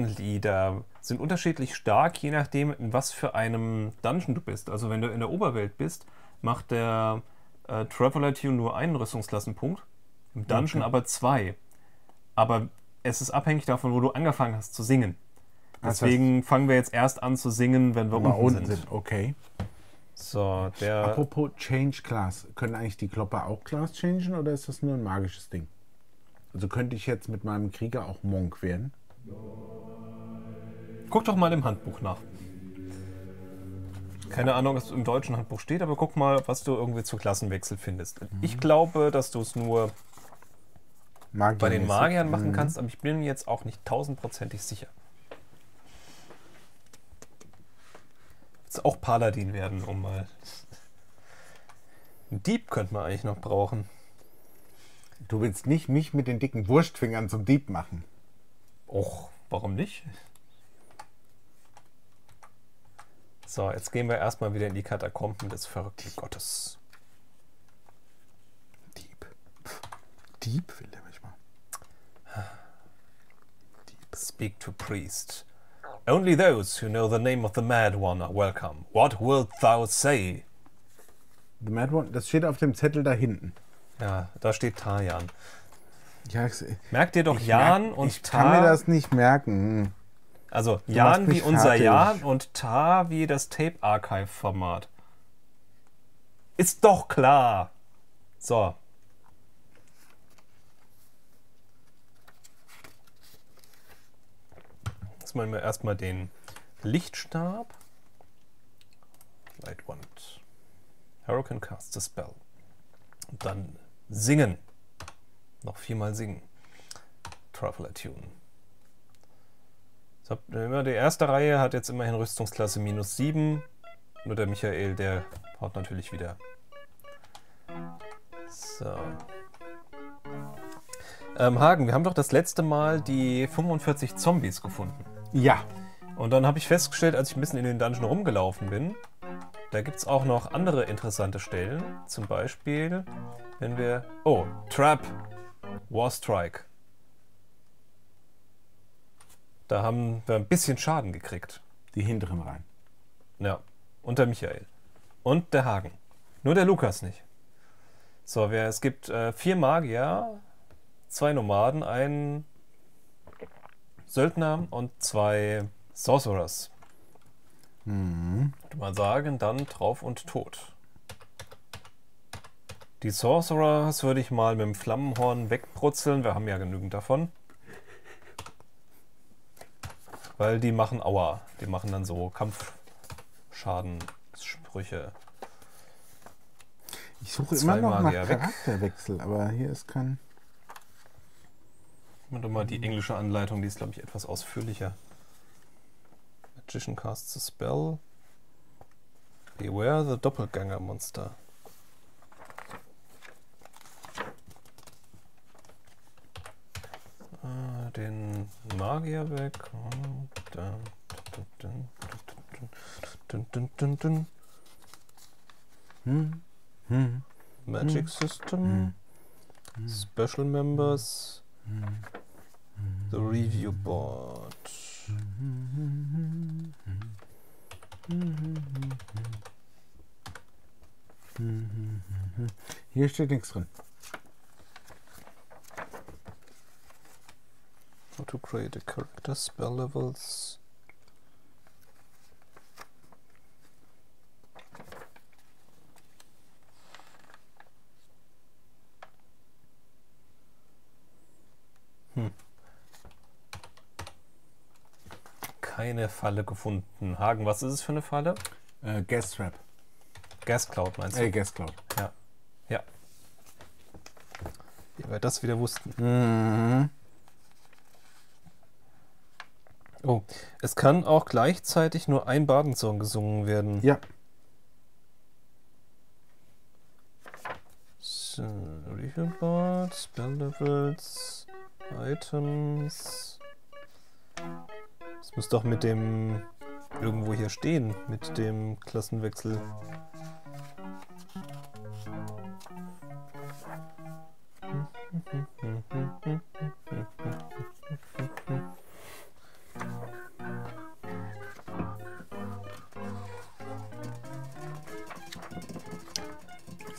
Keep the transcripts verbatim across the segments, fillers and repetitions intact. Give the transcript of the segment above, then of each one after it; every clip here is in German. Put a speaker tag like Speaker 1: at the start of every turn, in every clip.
Speaker 1: Kartenlieder sind unterschiedlich stark, je nachdem, in was für einem Dungeon du bist. Also wenn du in der Oberwelt bist, macht der äh, Traveler Tune nur einen Rüstungsklassenpunkt, im Dungeon
Speaker 2: Okay.
Speaker 1: aber zwei. Aber es ist abhängig davon, wo du angefangen hast zu singen. Deswegen
Speaker 2: Das heißt,
Speaker 1: fangen wir jetzt erst an zu singen, wenn wir
Speaker 2: wenn wir
Speaker 1: unten,
Speaker 2: unten
Speaker 1: sind.
Speaker 2: sind. Okay.
Speaker 1: So, der...
Speaker 2: Apropos Change Class. Können eigentlich die Klopper auch Class changen oder ist das nur ein magisches Ding? Also könnte ich jetzt mit meinem Krieger auch Monk werden?
Speaker 1: Guck doch mal im Handbuch nach. Keine Ahnung, was im deutschen Handbuch steht, aber guck mal, was du irgendwie zu Klassenwechsel findest. Ich glaube, dass du es nur
Speaker 2: Magier
Speaker 1: bei den Magiern machen
Speaker 2: mhm.
Speaker 1: kannst, aber ich bin mir jetzt auch nicht tausendprozentig sicher. Jetzt auch Paladin werden, um mal... Einen Dieb könnte man eigentlich noch brauchen.
Speaker 2: Du willst nicht mich mit den dicken Wurstfingern zum Dieb machen.
Speaker 1: Och, warum nicht? So, jetzt gehen wir erstmal wieder in die Katakomben des verrückten Gottes.
Speaker 2: Dieb. Dieb will der mich mal.
Speaker 1: Speak to priest. Only those who know the name of the Mad One are welcome. What wilt thou say?
Speaker 2: The Mad One, das steht auf dem Zettel da hinten.
Speaker 1: Ja, da steht Tarjan.
Speaker 2: Ja, ich,
Speaker 1: Merkt ihr doch
Speaker 2: ich
Speaker 1: Jan
Speaker 2: merk,
Speaker 1: und
Speaker 2: ich
Speaker 1: Tar.
Speaker 2: kann mir das nicht merken.
Speaker 1: Also
Speaker 2: Du
Speaker 1: Jan
Speaker 2: machst
Speaker 1: wie
Speaker 2: mich
Speaker 1: unser
Speaker 2: fertig.
Speaker 1: Jan und Tar wie das Tape Archive Format. Ist doch klar. So. Jetzt machen wir erstmal den Lichtstab. Light Wand. Hero can cast a spell. Und dann singen. Noch viermal singen. Traveler Tune. So, immer die erste Reihe hat jetzt immerhin Rüstungsklasse minus sieben. Nur der Michael, der haut natürlich wieder. So. Ähm, Hagen, wir haben doch das letzte Mal die fünfundvierzig Zombies gefunden.
Speaker 2: Ja.
Speaker 1: Und dann habe ich festgestellt, als ich ein bisschen in den Dungeon rumgelaufen bin, da gibt es auch noch andere interessante Stellen. Zum Beispiel, wenn wir... Oh, Trap, Warstrike. Da haben wir ein bisschen Schaden gekriegt.
Speaker 2: Die hinteren rein.
Speaker 1: Ja, und der Michael. Und der Hagen. Nur der Lukas nicht. So, wir, es gibt äh, vier Magier, zwei Nomaden, einen Söldner und zwei Sorcerers.
Speaker 2: Mhm.
Speaker 1: Würde man sagen, dann drauf und tot. Die Sorcerers würde ich mal mit dem Flammenhorn wegbrutzeln. Wir haben ja genügend davon. Weil die machen Aua. Die machen dann so Kampfschadensprüche.
Speaker 2: Ich suche
Speaker 1: Zwei
Speaker 2: immer noch nach
Speaker 1: Magier weg.
Speaker 2: Charakterwechsel, aber hier ist kein...
Speaker 1: Und mal die englische Anleitung, die ist, glaube ich, etwas ausführlicher. Magician casts a spell. Beware the Doppelganger Monster. Ah, den Magier weg. Dun, dun, dun, dun.
Speaker 2: Hm. Hm.
Speaker 1: Magic System. Special Members. The Review Board.
Speaker 2: Hier steht nichts drin.
Speaker 1: How to create a character, spell levels. Hm. Keine Falle gefunden. Hagen, was ist es für eine Falle?
Speaker 2: Äh, Gas Trap.
Speaker 1: Gas Cloud meinst du?
Speaker 2: Äh, Gas Cloud.
Speaker 1: Ja. Ja. Wie wir das wieder wussten.
Speaker 2: Mhm.
Speaker 1: Oh, es kann auch gleichzeitig nur ein Badensong gesungen werden.
Speaker 2: Ja.
Speaker 1: So, Review Board, Spell Levels, Items. Das muss doch mit dem irgendwo hier stehen, mit dem Klassenwechsel.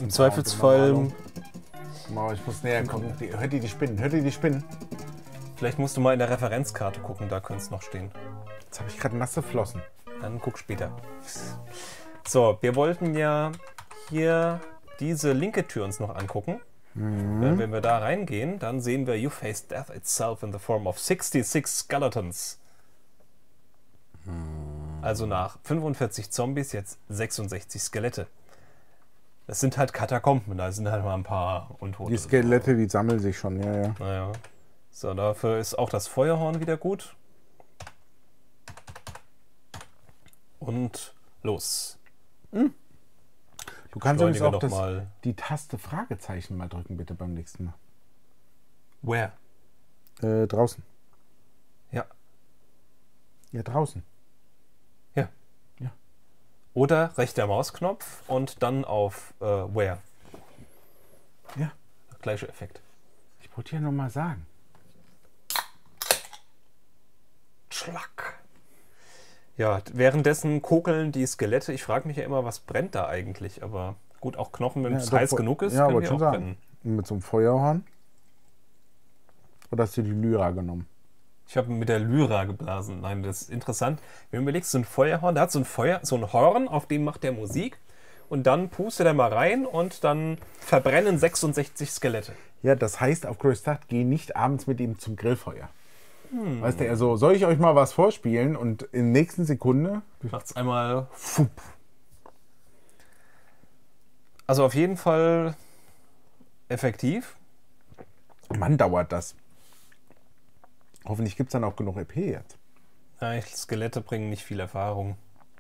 Speaker 1: Im Zweifelsfall...
Speaker 2: Oh, ich muss näher kommen. Die, hört ihr die Spinnen? Hört ihr die Spinnen?
Speaker 1: Vielleicht musst du mal in der Referenzkarte gucken, da könnte es noch stehen.
Speaker 2: Jetzt habe ich gerade nasse Flossen.
Speaker 1: Dann guck später. So, wir wollten ja hier diese linke Tür uns noch angucken. Mhm. Wenn, wenn wir da reingehen, dann sehen wir You face death itself in the form of sixty-six skeletons. Mhm. Also nach fünfundvierzig Zombies jetzt sechsundsechzig Skelette. Das sind halt Katakomben, da sind halt mal ein paar Untote.
Speaker 2: Die Skelette, die sammeln sich schon, ja, ja.
Speaker 1: Naja. So, dafür ist auch das Feuerhorn wieder gut. Und los.
Speaker 2: Hm. Du kannst übrigens auch das,
Speaker 1: mal.
Speaker 2: die Taste Fragezeichen mal drücken, bitte beim nächsten Mal.
Speaker 1: Where?
Speaker 2: Äh, draußen.
Speaker 1: Ja.
Speaker 2: Ja, draußen.
Speaker 1: Ja.
Speaker 2: Ja.
Speaker 1: Oder rechter Mausknopf und dann auf äh, Where.
Speaker 2: Ja.
Speaker 1: Gleicher Effekt.
Speaker 2: Ich wollte ja noch mal sagen.
Speaker 1: Schlag. Ja, währenddessen kokeln die Skelette. Ich frage mich ja immer, was brennt da eigentlich? Aber gut, auch Knochen, wenn
Speaker 2: Ja,
Speaker 1: es
Speaker 2: doch,
Speaker 1: heiß genug ist,
Speaker 2: ja,
Speaker 1: können
Speaker 2: wollte
Speaker 1: die
Speaker 2: schon
Speaker 1: auch
Speaker 2: sagen.
Speaker 1: brennen.
Speaker 2: Mit so einem Feuerhorn? Oder hast du die Lyra genommen?
Speaker 1: Ich habe mit der Lyra geblasen. Nein, das ist interessant. Wenn du überlegst, so ein Feuerhorn, der hat so ein Feuer, so ein Horn, auf dem macht der Musik. Und dann pustet er mal rein und dann verbrennen sechsundsechzig Skelette.
Speaker 2: Ja, das heißt, auf Größtadt, geh nicht abends mit ihm zum Grillfeuer. Hm. Weißt du, also, soll ich euch mal was vorspielen und in der nächsten Sekunde
Speaker 1: macht's einmal fupp. Also auf jeden Fall effektiv.
Speaker 2: Mann, dauert das. Hoffentlich gibt es dann auch genug E P jetzt.
Speaker 1: Ja, Skelette bringen nicht viel Erfahrung.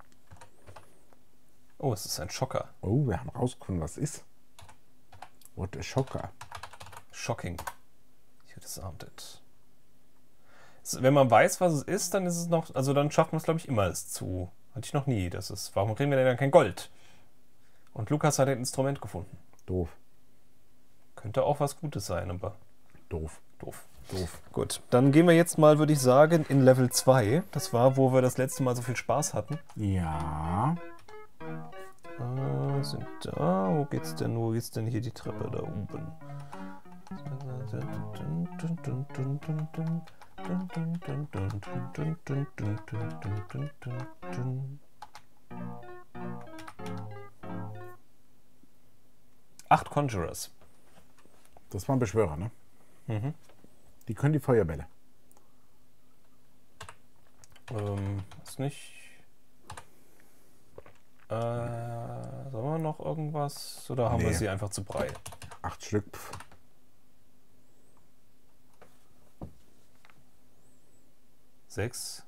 Speaker 1: Oh, es ist ein Schocker.
Speaker 2: Oh, wir haben rausgefunden, was ist. What a Schocker.
Speaker 1: Shocking. You disarmed it. Wenn man weiß, was es ist, dann ist es noch, also dann schafft man es, glaube ich, immer es zu. Hatte ich noch nie. Das ist, warum kriegen wir denn dann kein Gold? Und Lukas hat ein Instrument gefunden.
Speaker 2: Doof.
Speaker 1: Könnte auch was Gutes sein, aber
Speaker 2: doof.
Speaker 1: Doof.
Speaker 2: Doof.
Speaker 1: Gut, dann gehen wir jetzt mal, würde ich sagen, in Level zwei. Das war, wo wir das letzte Mal so viel Spaß hatten.
Speaker 2: Ja.
Speaker 1: Äh, sind da. Wo geht's denn? Wo geht's denn hier die Treppe da oben? Acht Conjurers.
Speaker 2: Das waren Beschwörer, ne?
Speaker 1: Mhm.
Speaker 2: Die können die Feuerbälle.
Speaker 1: Ähm, ist nicht. Äh, sollen wir noch irgendwas? Oder haben
Speaker 2: Nee.
Speaker 1: wir sie einfach zu brei?
Speaker 2: Acht Stück. Pff.
Speaker 1: Sechs.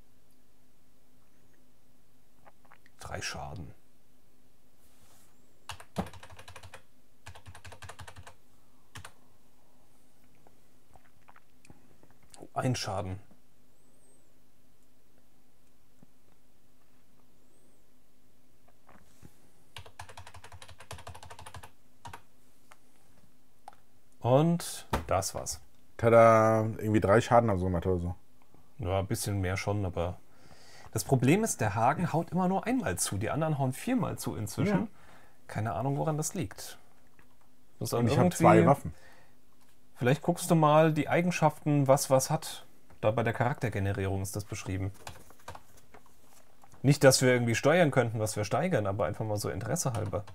Speaker 1: Drei Schaden. Oh, ein Schaden. Und das war's.
Speaker 2: Tada, irgendwie drei Schaden also gemacht oder so.
Speaker 1: Ja, ein bisschen mehr schon, aber das Problem ist, der Haken haut immer nur einmal zu. Die anderen hauen viermal zu inzwischen.
Speaker 2: Ja.
Speaker 1: Keine Ahnung, woran das liegt. Muss
Speaker 2: Und ich habe zwei Waffen.
Speaker 1: Vielleicht guckst du mal die Eigenschaften, was was hat. Da bei der Charaktergenerierung ist das beschrieben. Nicht, dass wir irgendwie steuern könnten, was wir steigern, aber einfach mal so Interesse halber.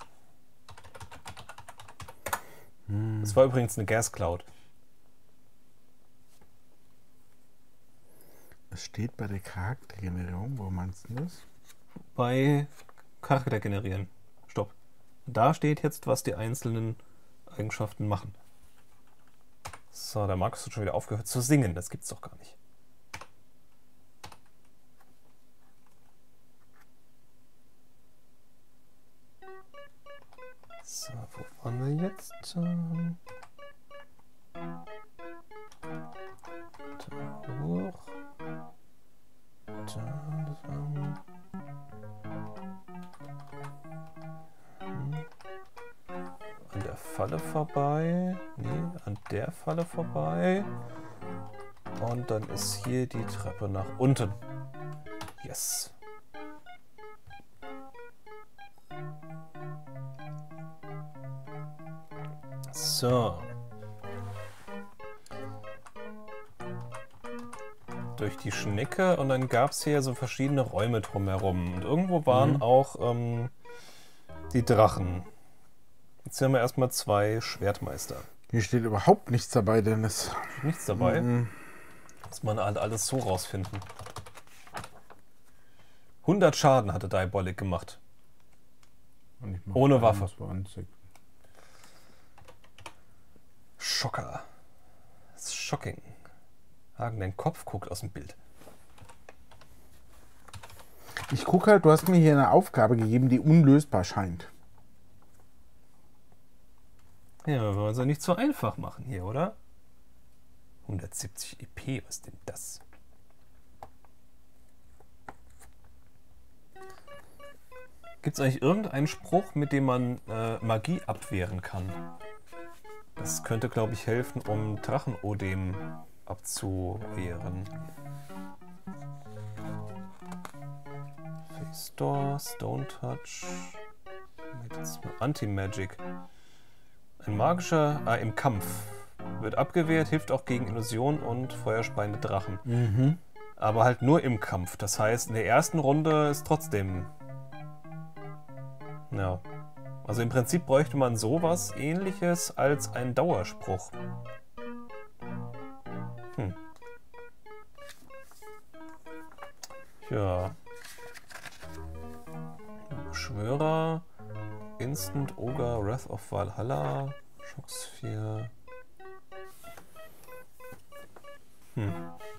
Speaker 2: Hm.
Speaker 1: Das war übrigens eine Gas Cloud.
Speaker 2: Es steht bei der Charaktergenerierung, wo meinst du das?
Speaker 1: Bei Charakter generieren. Stopp. Da steht jetzt, was die einzelnen Eigenschaften machen. So, der Markus hat schon wieder aufgehört zu singen. Das gibt's doch gar nicht. So, wo waren wir jetzt? Da hoch. Da, dann. An der Falle vorbei. Nee, an der Falle vorbei. Und dann ist hier die Treppe nach unten. Yes. So. Durch die Schnecke und dann gab es hier so verschiedene Räume drumherum. Und irgendwo waren
Speaker 2: Mhm.
Speaker 1: auch ähm, die Drachen. Jetzt haben wir erstmal zwei Schwertmeister.
Speaker 2: Hier steht überhaupt nichts dabei, Dennis.
Speaker 1: Nichts dabei.
Speaker 2: Mhm.
Speaker 1: Muss man halt alles so rausfinden. hundert Schaden hatte Diabolic gemacht.
Speaker 2: Und ich mach
Speaker 1: Ohne Waffe.
Speaker 2: einundzwanzig.
Speaker 1: Schocker. Das ist shocking. Hagen, dein Kopf guckt aus dem Bild.
Speaker 2: Ich gucke halt, du hast mir hier eine Aufgabe gegeben, die unlösbar scheint.
Speaker 1: Ja, wir wollen es ja nicht so einfach machen hier, oder? hundertsiebzig E P, was ist denn das? Gibt es eigentlich irgendeinen Spruch, mit dem man äh, Magie abwehren kann? Das könnte, glaube ich, helfen, um Drachenodem abzuwehren. Face Door, Stone Touch, Anti-Magic. Ein magischer, ah, im Kampf. Wird abgewehrt, hilft auch gegen Illusionen und feuerspeiende Drachen.
Speaker 2: Mhm.
Speaker 1: Aber halt nur im Kampf. Das heißt, in der ersten Runde ist trotzdem... Ja. Also im Prinzip bräuchte man sowas Ähnliches als ein Dauerspruch. Hm. Ja. Beschwörer, Instant Ogre, Wrath of Valhalla, Schocksphere. Hm.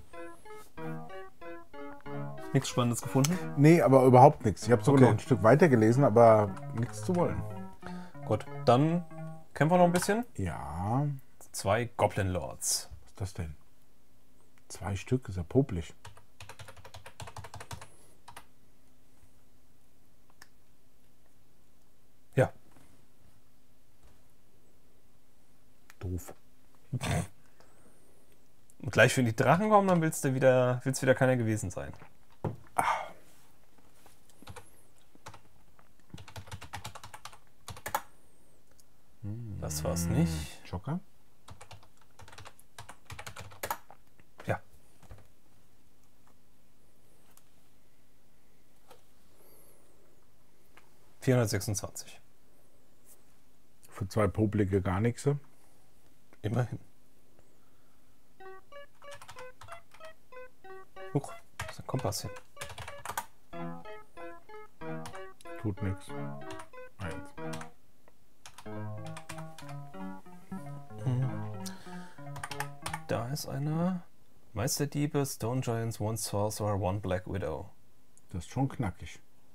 Speaker 1: Nichts Spannendes gefunden?
Speaker 2: Nee, aber überhaupt nichts. Ich habe sogar
Speaker 1: Okay.
Speaker 2: noch ein Stück weiter gelesen, aber nichts zu wollen.
Speaker 1: Gut, dann kämpfen wir noch ein bisschen.
Speaker 2: Ja,
Speaker 1: Zwei Goblin Lords.
Speaker 2: was ist das denn? Zwei Stück, ist ja popelig.
Speaker 1: Ja.
Speaker 2: Doof.
Speaker 1: Und gleich, wenn die Drachen kommen, dann willst du wieder, willst wieder keiner gewesen sein. Das war's nicht.
Speaker 2: Joker?
Speaker 1: Ja. vierhundertsechsundzwanzig.
Speaker 2: Für zwei popelige gar nichts.
Speaker 1: Immerhin. Huch, da ist ein Kompass hin.
Speaker 2: Tut nichts. Eins.
Speaker 1: Da ist einer. Meisterdiebe, Stone Giants, One Sorcerer, One Black Widow.
Speaker 2: Das ist schon knackig.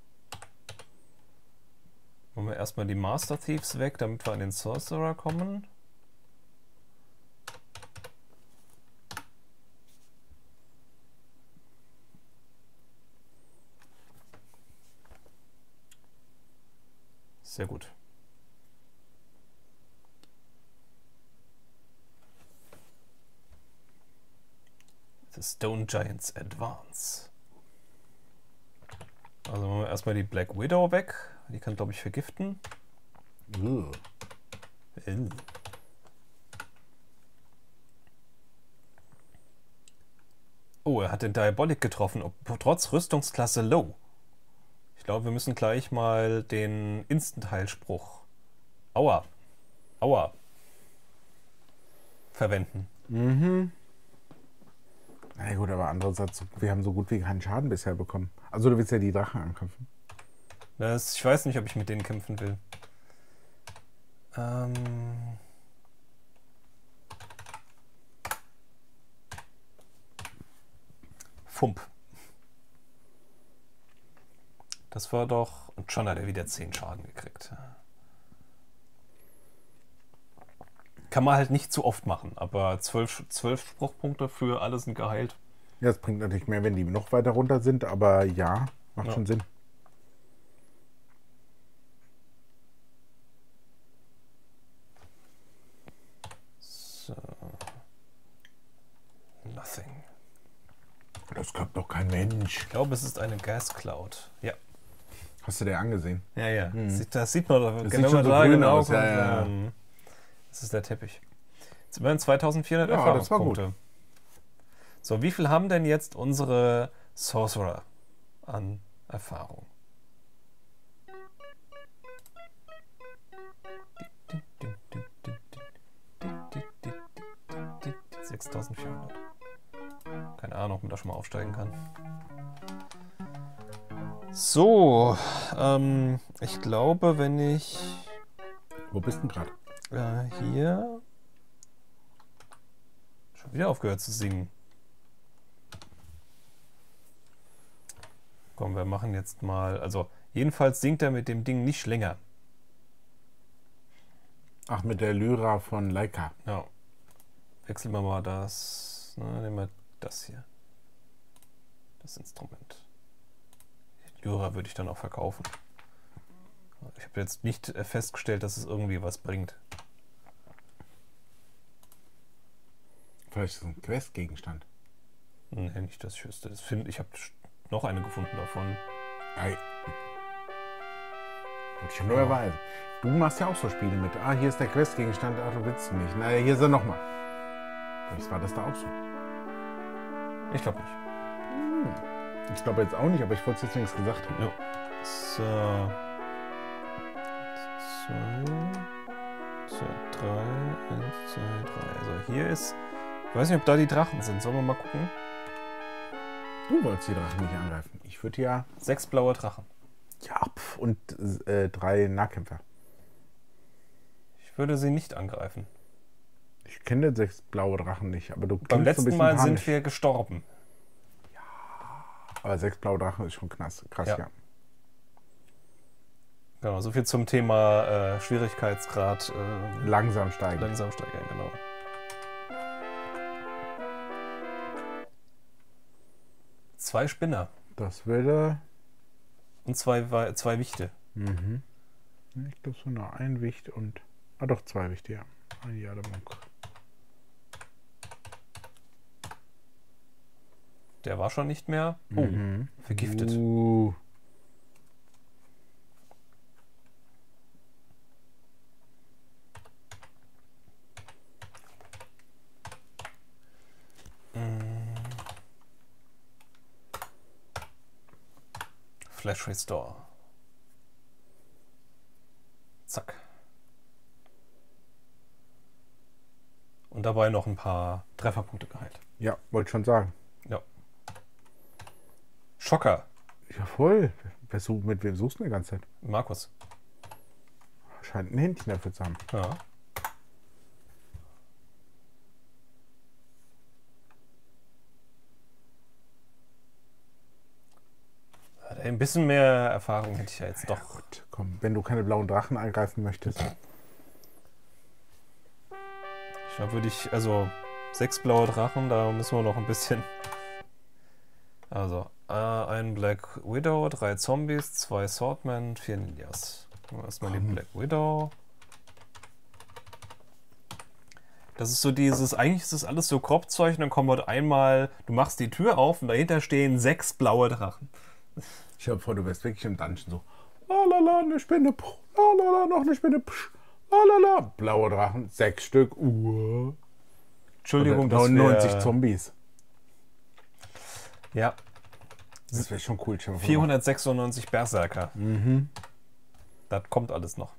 Speaker 1: Machen wir erstmal die Master Thieves weg, damit wir an den Sorcerer kommen. Sehr gut. The Stone Giants Advance. Also machen wir erstmal die Black Widow weg. Die kann, glaube ich, vergiften.
Speaker 2: Ugh.
Speaker 1: Äh. Oh, er hat den Diabolic getroffen, ob, trotz Rüstungsklasse Low. Ich glaube, wir müssen gleich mal den Instant-Heilspruch Aua. Aua. Verwenden.
Speaker 2: Mhm. Na gut, aber andererseits, wir haben so gut wie keinen Schaden bisher bekommen. Also du willst ja die Drachen ankämpfen.
Speaker 1: Das, ich weiß nicht, ob ich mit denen kämpfen will. Ähm... Fump. Das war doch... Und schon hat er wieder zehn Schaden gekriegt. Kann man halt nicht zu oft machen, aber zwölf, zwölf Spruchpunkte für alle sind geheilt.
Speaker 2: Ja, es bringt natürlich mehr, wenn die noch weiter runter sind, aber ja, macht
Speaker 1: Ja.
Speaker 2: schon Sinn.
Speaker 1: So. Nothing.
Speaker 2: Das glaubt doch kein Mensch.
Speaker 1: Ich glaube, es ist eine Gas Cloud. Ja.
Speaker 2: Hast du dir angesehen?
Speaker 1: Ja, ja. Sieht, das sieht man doch,
Speaker 2: Das
Speaker 1: wenn
Speaker 2: sieht schon
Speaker 1: man
Speaker 2: so
Speaker 1: da
Speaker 2: grün
Speaker 1: genau
Speaker 2: aus, ja,
Speaker 1: guckt,
Speaker 2: ja.
Speaker 1: ähm, Das ist der Teppich. Jetzt immerhin zweitausendvierhundert
Speaker 2: Ja, das war
Speaker 1: Erfahrungspunkte. So, wie viel haben denn jetzt unsere Sorcerer an Erfahrung? sechstausendvierhundert. Keine Ahnung, ob man da schon mal aufsteigen kann. So, ähm, ich glaube, wenn ich
Speaker 2: Wo bist du denn gerade?
Speaker 1: äh, hier schon wieder aufgehört zu singen. Komm, wir machen jetzt mal, also jedenfalls singt er mit dem Ding nicht länger.
Speaker 2: Ach, mit der Lyra von Leica.
Speaker 1: Ja. Wechseln wir mal das, ne, nehmen wir das hier. Das Instrument. Die Lyra würde ich dann auch verkaufen. Ich habe jetzt nicht festgestellt, dass es irgendwie was bringt.
Speaker 2: Vielleicht ist es ein Questgegenstand.
Speaker 1: Nee, nicht, dass ich wüsste. Das find, ich habe noch eine gefunden davon.
Speaker 2: Ei. Wollte ich nur erweisen. Du machst ja auch so Spiele mit. Ah, hier ist der Questgegenstand. Ach, du willst nicht. Naja, hier ist er nochmal. Vielleicht war das da auch so.
Speaker 1: Ich glaube nicht.
Speaker 2: Ich glaube jetzt auch nicht, aber ich wollte es jetzt nichts gesagt haben.
Speaker 1: Ja. So. Zwei, zwei, drei, eins, zwei, drei. Also hier ist. Ich weiß nicht, ob da die Drachen sind. Sollen wir mal gucken?
Speaker 2: Du wolltest die Drachen nicht angreifen. Ich würde ja.
Speaker 1: Sechs blaue Drachen.
Speaker 2: Ja, pf, und äh, drei Nahkämpfer.
Speaker 1: Ich würde sie nicht angreifen.
Speaker 2: Ich kenne sechs blaue Drachen nicht, aber du
Speaker 1: Beim
Speaker 2: klingst so ein
Speaker 1: letzten
Speaker 2: bisschen
Speaker 1: Mal
Speaker 2: panisch.
Speaker 1: sind wir gestorben.
Speaker 2: Aber sechs blaue Drachen ist schon krass, krass
Speaker 1: Ja.
Speaker 2: ja.
Speaker 1: Genau, so viel zum Thema äh, Schwierigkeitsgrad äh,
Speaker 2: Langsam steigen.
Speaker 1: langsam steigern, genau. Zwei Spinner
Speaker 2: Das würde.
Speaker 1: und zwei, Wa- zwei Wichte.
Speaker 2: Mhm. Ich glaube so nur ein Wicht und. Ah doch, zwei Wichte, ja. Ein Jademunk.
Speaker 1: Der war schon nicht mehr. Oh,
Speaker 2: Mhm.
Speaker 1: vergiftet.
Speaker 2: Uh.
Speaker 1: Flash Restore. Zack. Und dabei noch ein paar Trefferpunkte geheilt.
Speaker 2: Ja, wollte schon sagen.
Speaker 1: Ja. Schocker.
Speaker 2: Ja, voll. Wer such, mit wem suchst du die ganze Zeit?
Speaker 1: Markus.
Speaker 2: Scheint ein Händchen dafür zu haben.
Speaker 1: Ja. Ein bisschen mehr Erfahrung hätte ich ja jetzt doch.
Speaker 2: Gut, komm, wenn du keine blauen Drachen angreifen möchtest.
Speaker 1: Ich glaube, würde ich, also sechs blaue Drachen, da müssen wir noch ein bisschen. Also, äh, ein Black Widow, drei Zombies, zwei Swordmen, vier Ninjas. Erstmal die Black Widow. Das ist so dieses, eigentlich ist das alles so Kropfzeug und dann kommt halt einmal, du machst die Tür auf und dahinter stehen sechs blaue Drachen.
Speaker 2: Ich hab vor, du wärst wirklich im Dungeon so. Lalala, eine Spinne. Puh, lalala, noch eine Spinne. Psch, lalala. Blaue Drachen, sechs Stück. Uh.
Speaker 1: Entschuldigung, dass
Speaker 2: neunundneunzig
Speaker 1: wir,
Speaker 2: Zombies.
Speaker 1: Ja,
Speaker 2: Das wäre schon cool. Stell dir mal vor,
Speaker 1: vierhundertsechsundneunzig Berserker.
Speaker 2: Mhm.
Speaker 1: Das kommt alles noch.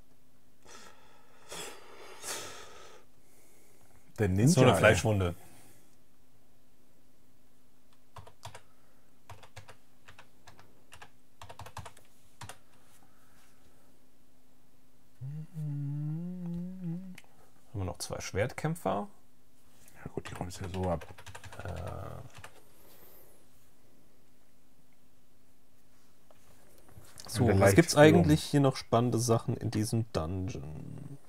Speaker 2: Der Ninja.
Speaker 1: Das ist nur eine
Speaker 2: ey.
Speaker 1: Fleischwunde. Haben wir noch zwei Schwertkämpfer.
Speaker 2: Ja gut, die räumst ja so ab.
Speaker 1: So,
Speaker 2: der
Speaker 1: was
Speaker 2: leicht
Speaker 1: gibt's
Speaker 2: gelungen.
Speaker 1: eigentlich hier noch spannende Sachen in diesem Dungeon?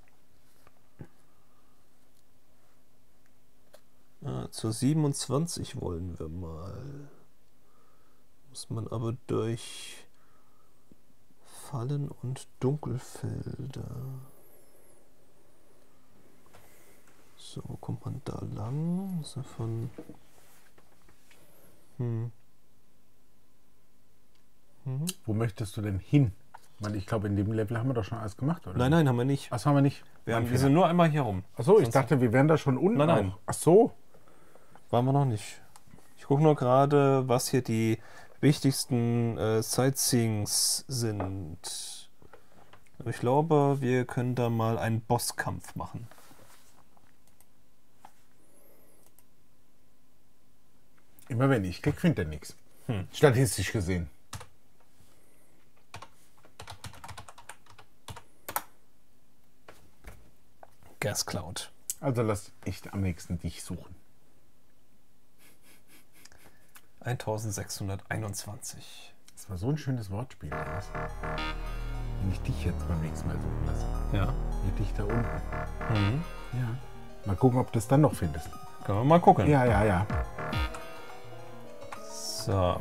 Speaker 1: Ah, zur siebenundzwanzig wollen wir mal. Muss man aber durch Fallen und Dunkelfelder. So, wo kommt man da lang? Ist ja von. Hm. Hm.
Speaker 2: Wo möchtest du denn hin? Weil ich glaube, in dem Level haben wir doch schon alles gemacht, oder?
Speaker 1: Nein, nein, haben wir nicht.
Speaker 2: Was haben wir nicht?
Speaker 1: Wir, haben, wir sind nur einmal hier rum.
Speaker 2: Achso, ich
Speaker 1: Sonst
Speaker 2: dachte, wir wären da schon unten.
Speaker 1: Nein, nein.
Speaker 2: Auch. Ach so.
Speaker 1: waren wir noch nicht. Ich gucke nur gerade, was hier die wichtigsten äh, Sightseeings sind. Ich glaube, wir können da mal einen Bosskampf machen.
Speaker 2: Immer wenn ich klick, findet er nichts.
Speaker 1: Hm.
Speaker 2: Statistisch gesehen.
Speaker 1: Gas Cloud.
Speaker 2: Also lass ich am nächsten dich suchen.
Speaker 1: eintausendsechshunderteinundzwanzig.
Speaker 2: Das war so ein schönes Wortspiel. Oder? Wenn ich dich jetzt beim nächsten Mal suchen lasse.
Speaker 1: Ja.
Speaker 2: Wie dich da unten.
Speaker 1: Mhm.
Speaker 2: Ja. Mal gucken, ob du es dann noch findest.
Speaker 1: Können wir mal gucken.
Speaker 2: Ja, ja, ja.
Speaker 1: So.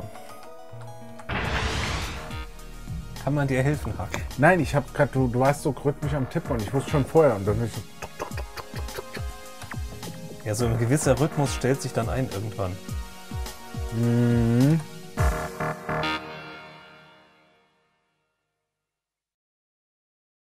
Speaker 1: Kann man dir helfen, Hack?
Speaker 2: Nein, ich habe gerade, du, du warst so rhythmisch am Tippen und ich wusste schon vorher. Und dann bin ich so,
Speaker 1: Ja, so ein gewisser Rhythmus stellt sich dann ein irgendwann.
Speaker 2: mm,